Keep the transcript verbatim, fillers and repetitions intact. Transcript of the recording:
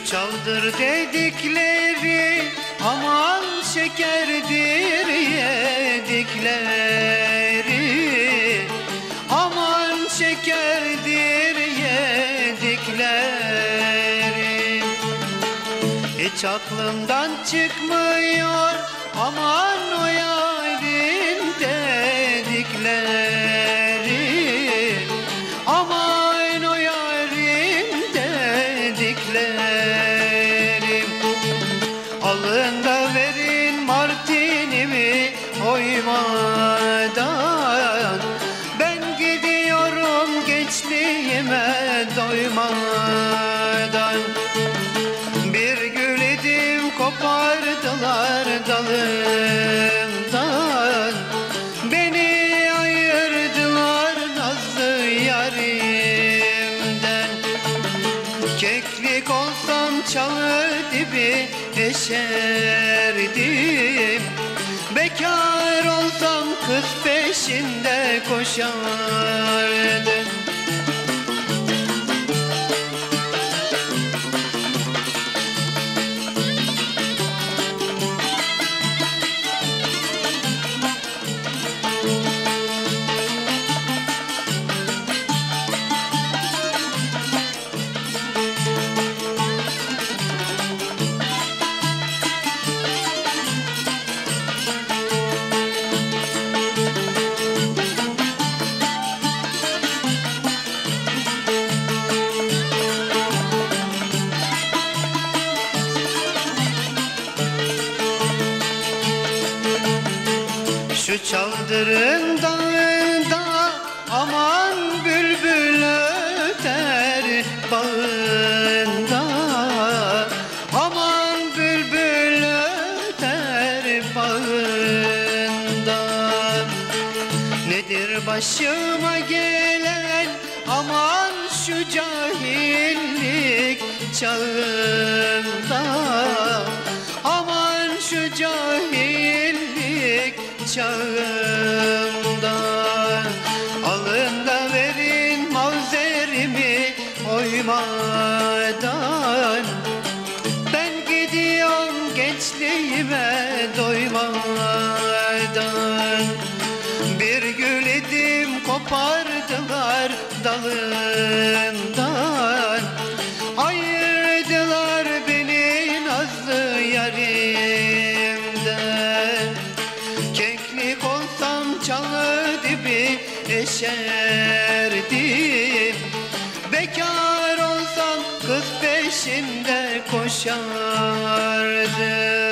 Şu çaldır dedikleri aman şekerdir yedikleri, aman şekerdir yedikleri. Hiç aklımdan çıkmıyor aman o yarim dedikleri, aman o yarim dedikleri. Alın da verin martinimi oymadan, ben gidiyorum gençliğime doymadan. Bir gül idim kopardılar dalından, beni ayırdılar nazlı yarimden. Keklik olsam çalı dibi eşerdim, bekar olsam kız peşinde koşardım. Şu çaldırın dağında aman bülbül öter bağında, aman bülbül öter bağında. Nedir başıma gelen aman şu cahillik çağında, aman şu cahillik çağımda. Alın da verin mavzerimi oymadan, ben gidiyorum gençliğime doymadan. Bir gül idim kopardılar dalından, ayırdılar beni nazlı yarimden. Keklik olsam çalı dibi eşerdim, bekar olsam kız peşinde koşardım.